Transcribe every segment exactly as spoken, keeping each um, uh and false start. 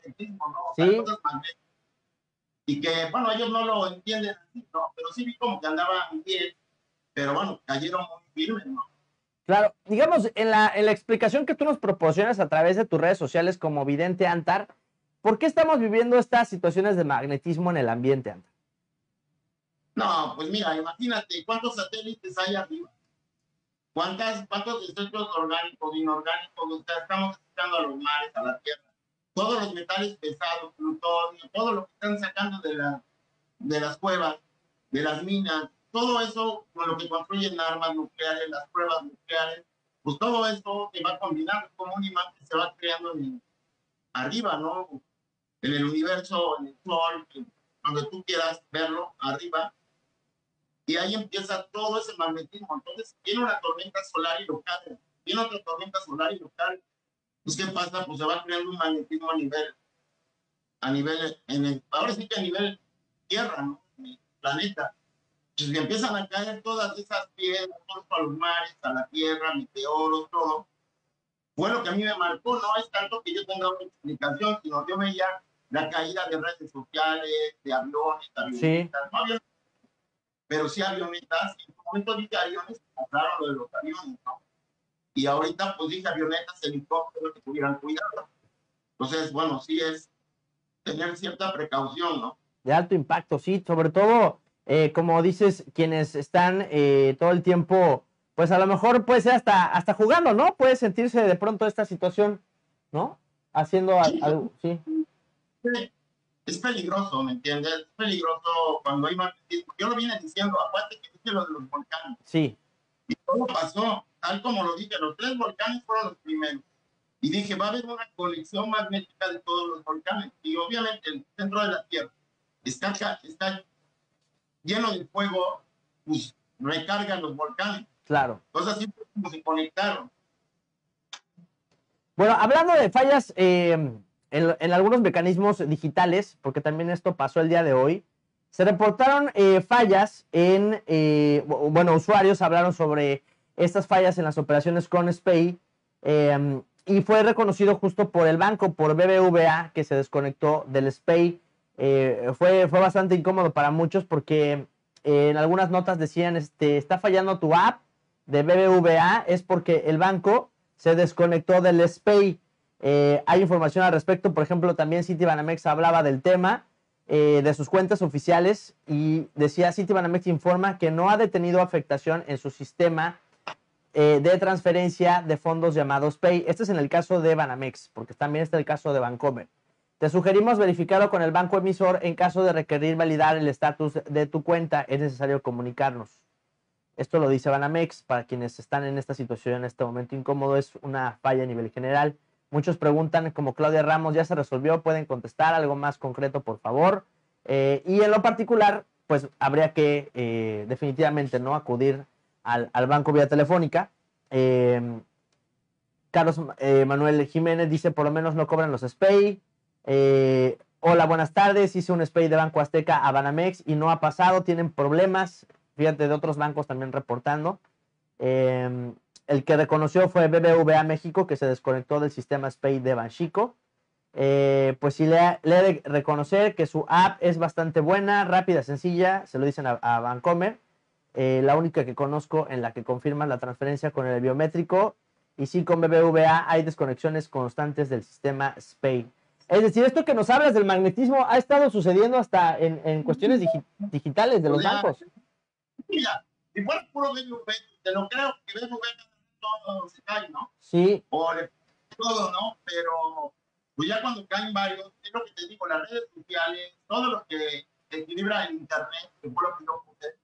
magnetismo, ¿no? O sea, Sí, cosas magnéticas. Y que, bueno, ellos no lo entienden así, ¿no? Pero sí vi como que andaban bien, pero bueno, cayeron muy firmes, ¿no? claro. Digamos, en la, en la explicación que tú nos proporcionas a través de tus redes sociales como Vidente Antar, ¿por qué estamos viviendo estas situaciones de magnetismo en el ambiente, Antar? No, pues mira, imagínate cuántos satélites hay arriba, cuántas, cuántos desechos orgánicos, inorgánicos, o sea, estamos sacando a los mares, a la tierra, todos los metales pesados, plutonio, todo lo que están sacando de, la, de las cuevas, de las minas, todo eso con lo que construyen armas nucleares, las pruebas nucleares, pues todo eso se va combinando como un imán que se va creando en, arriba, ¿no? En el universo, en el sol, donde tú quieras verlo, arriba, y ahí empieza todo ese magnetismo. Entonces, viene una tormenta solar y lo cae, viene otra tormenta solar y lo cae. Pues, ¿qué pasa? Pues se va creando un magnetismo a nivel, a nivel, en el, ahora sí que a nivel Tierra, ¿no? En el planeta. Pues empiezan a caer todas esas piedras, todos a los mares, a la Tierra, meteoros, todo. Fue lo que a mí me marcó, no es tanto que yo tenga una explicación, sino yo veía la caída de redes sociales, de aviones, Sí. avionetas, no aviones, pero sí avionetas, y en un momento dije aviones, compraron lo de los aviones, ¿no? Y ahorita pues dije avionetas, helicópteros que tuvieran cuidado. Entonces, bueno, sí es tener cierta precaución, ¿no? De alto impacto, sí, sobre todo, eh, como dices, quienes están eh, todo el tiempo, pues a lo mejor puede ser hasta, hasta jugando, ¿no? Puede sentirse de pronto esta situación, ¿no? Haciendo Sí, algo, sí. es peligroso, ¿me entiendes? Es peligroso cuando hay magnetismo. Yo lo vine diciendo, aparte que dije lo de los volcanes. Sí, Y todo pasó, tal como lo dije, los tres volcanes fueron los primeros. Y dije, va a haber una conexión magnética de todos los volcanes. Y obviamente el centro de la Tierra está, está lleno de fuego, pues recargan los volcanes. claro. Entonces así como se conectaron. Bueno, hablando de fallas eh, en, en, algunos mecanismos digitales, porque también esto pasó el día de hoy, se reportaron eh, fallas en, eh, bueno, usuarios hablaron sobre estas fallas en las operaciones con SPAY eh, y fue reconocido justo por el banco, por B B V A, que se desconectó del SPAY. Eh, fue, fue bastante incómodo para muchos porque eh, en algunas notas decían, este, está fallando tu app de B B V A, es porque el banco se desconectó del SPAY. Eh, hay información al respecto, por ejemplo, también Citibanamex hablaba del tema eh, de sus cuentas oficiales y decía Citibanamex informa que no ha detenido afectación en su sistema eh, de transferencia de fondos llamados Pay. Este es en el caso de Banamex, porque también está el caso de Bancomer. Te sugerimos verificarlo con el banco emisor en caso de requerir validar el estatus de tu cuenta. Es necesario comunicarnos. Esto lo dice Banamex, para quienes están en esta situación en este momento incómodo, es una falla a nivel general. Muchos preguntan, como Claudia Ramos, ¿ya se resolvió? ¿Pueden contestar algo más concreto, por favor? Eh, y en lo particular, pues habría que eh, definitivamente no acudir al, al, banco vía telefónica. Eh, Carlos eh, Manuel Jiménez dice, por lo menos no cobran los SPAY. Eh, hola, buenas tardes. Hice un SPAY de Banco Azteca a Banamex y no ha pasado. Tienen problemas. Fíjate, de otros bancos también reportando. Eh, el que reconoció fue B B V A México, que se desconectó del sistema SPAY de Banxico. Eh, pues sí, le, le he de reconocer que su app es bastante buena, rápida, sencilla. Se lo dicen a, a Bancomer. Eh, la única que conozco en la que confirman la transferencia con el biométrico. Y sí, con B B V A hay desconexiones constantes del sistema SPAY. Es decir, esto que nos hablas del magnetismo ha estado sucediendo hasta en, en cuestiones digi digitales de O los sea, bancos. mira, si fuera puro B B V, te lo creo que B B V todo se cae, ¿no? Sí, O le todo, ¿no? Pero pues ya cuando caen varios, es lo que te digo, las redes sociales, todo lo que equilibra el internet, que fue lo que yo puse,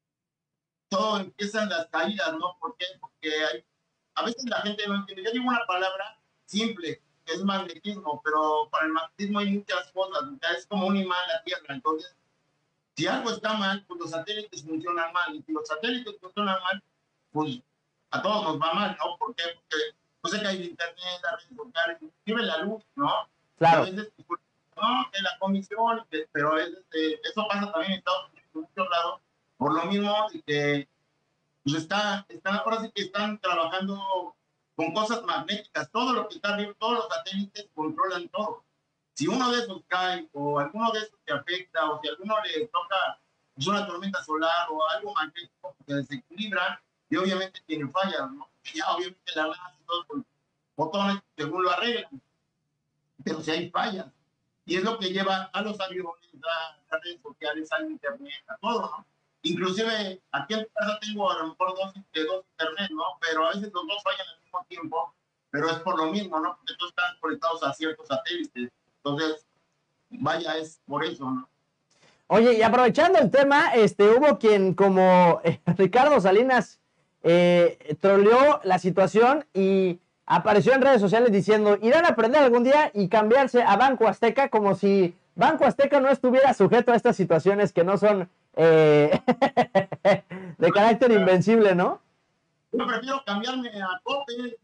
todo empiezan las caídas, ¿no? ¿Por qué? Porque hay, a veces la gente no entiende. Yo digo una palabra simple, que es magnetismo, pero para el magnetismo hay muchas cosas, o sea, es como un imán la Tierra, entonces si algo está mal, pues los satélites funcionan mal. Y si los satélites funcionan mal, pues a todos nos va mal, ¿no? ¿Por qué? Porque no sé que hay internet, las redes sociales, inclusive la luz, ¿no? Que a claro. veces, pues, no, que la comisión, que, pero a veces eh, eso pasa también en Estados Unidos, en muchos lados, por lo mismo de que pues está, está, ahora sí que están trabajando con cosas magnéticas. Todo lo que está arriba, todos los satélites controlan todo. Si uno de esos cae o alguno de esos te afecta o si a alguno le toca pues, una tormenta solar o algo magnético que desequilibra y obviamente tiene fallas, ¿no? Y ya obviamente la lanza y todos los botones según lo arreglan, pero si hay fallas. Y es lo que lleva a los aviones, a las redes sociales, al internet, a todo, ¿no? Inclusive aquí en casa tengo a lo mejor dos, de dos internet, ¿no? Pero a veces los dos fallan al mismo tiempo, pero es por lo mismo, ¿no? Porque todos están conectados a ciertos satélites. Entonces, vaya, es por eso, ¿no? Oye, y aprovechando el tema, este, hubo quien como eh, Ricardo Salinas eh, troleó la situación y apareció en redes sociales diciendo, irán a aprender algún día y cambiarse a Banco Azteca, como si Banco Azteca no estuviera sujeto a estas situaciones que no son eh, de carácter invencible, ¿no? Yo prefiero cambiarme a Coppel,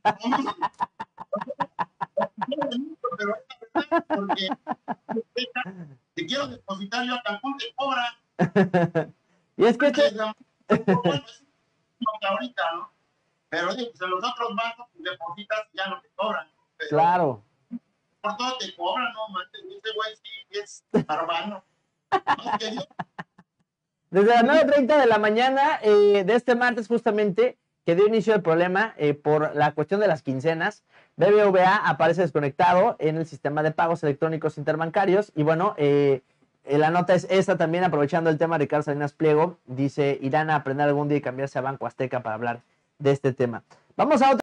pero es verdad, porque si quiero depositar yo a Cancún te cobran. Y es que este... Bueno, es ahorita, ¿no? Pero digo, pues en los otros bancos pues, depositas y ya no te cobran. Pero claro. Por todo te cobran, ¿no? Ese güey sí es barbano. Desde las nueve treinta de la mañana eh, de este martes justamente que dio inicio el problema eh, por la cuestión de las quincenas, B B V A aparece desconectado en el sistema de pagos electrónicos interbancarios y bueno, eh, la nota es esta también, aprovechando el tema de Ricardo Salinas Pliego, dice, irán a aprender algún día y cambiarse a Banco Azteca para hablar de este tema. Vamos a otro